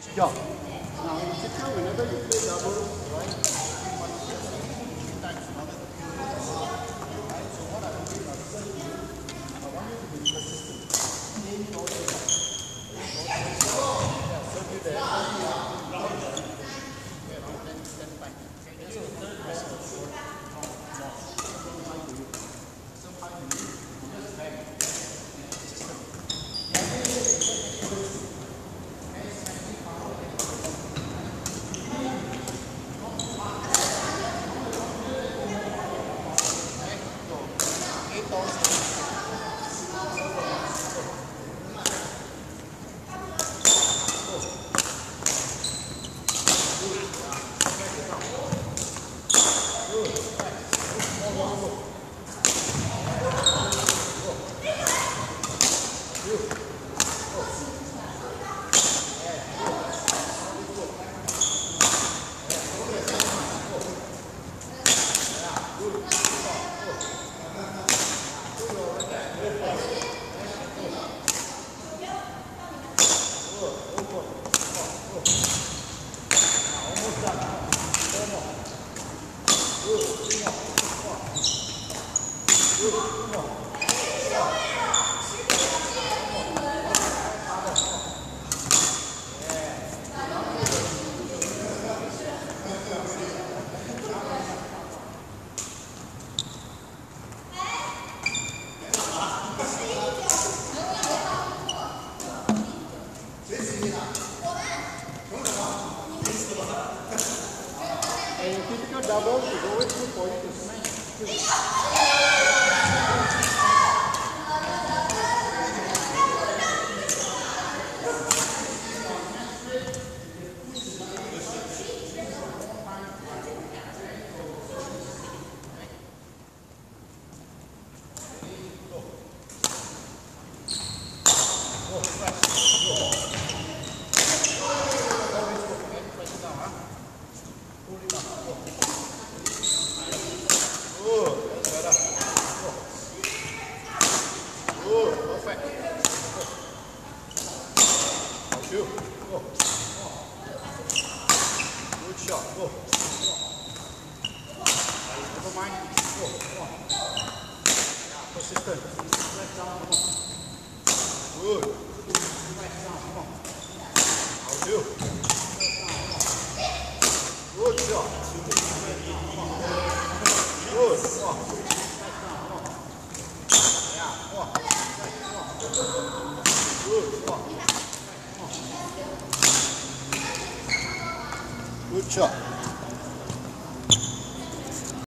Yeah. Now in Chitra, whenever you play double, right? So what I want you to be consistent. Serve you there. Then back. And in typical double, it's always good for you to smash. Good shot. Go. Never mind. Go. Yeah, persistent. Good. How do? Good shot. Good. Yeah. Good shot.